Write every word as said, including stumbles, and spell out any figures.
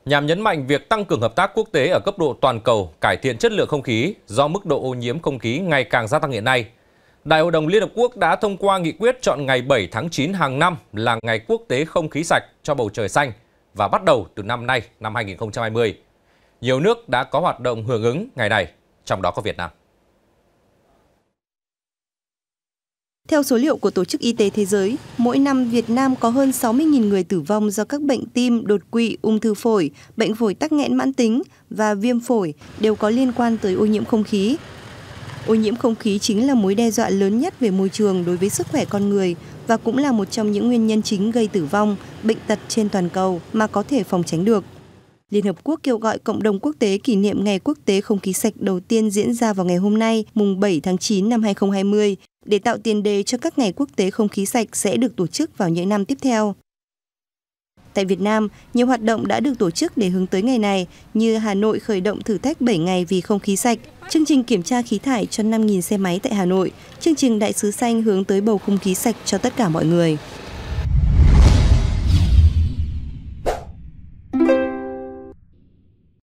Nhằm nhấn mạnh việc tăng cường hợp tác quốc tế ở cấp độ toàn cầu, cải thiện chất lượng không khí do mức độ ô nhiễm không khí ngày càng gia tăng hiện nay, Đại hội đồng Liên Hợp Quốc đã thông qua nghị quyết chọn ngày bảy tháng chín hàng năm là ngày quốc tế không khí sạch cho bầu trời xanh và bắt đầu từ năm nay, năm hai nghìn không trăm hai mươi. Nhiều nước đã có hoạt động hưởng ứng ngày này, trong đó có Việt Nam. Theo số liệu của Tổ chức Y tế Thế giới, mỗi năm Việt Nam có hơn sáu mươi nghìn người tử vong do các bệnh tim, đột quỵ, ung thư phổi, bệnh phổi tắc nghẽn mãn tính và viêm phổi đều có liên quan tới ô nhiễm không khí. Ô nhiễm không khí chính là mối đe dọa lớn nhất về môi trường đối với sức khỏe con người và cũng là một trong những nguyên nhân chính gây tử vong, bệnh tật trên toàn cầu mà có thể phòng tránh được. Liên Hợp Quốc kêu gọi cộng đồng quốc tế kỷ niệm Ngày Quốc tế Không khí sạch đầu tiên diễn ra vào ngày hôm nay, mùng bảy tháng chín năm hai nghìn không trăm hai mươi, để tạo tiền đề cho các ngày quốc tế không khí sạch sẽ được tổ chức vào những năm tiếp theo. Tại Việt Nam, nhiều hoạt động đã được tổ chức để hướng tới ngày này, như Hà Nội khởi động thử thách bảy ngày vì không khí sạch, chương trình kiểm tra khí thải cho năm nghìn xe máy tại Hà Nội, chương trình Đại sứ xanh hướng tới bầu không khí sạch cho tất cả mọi người.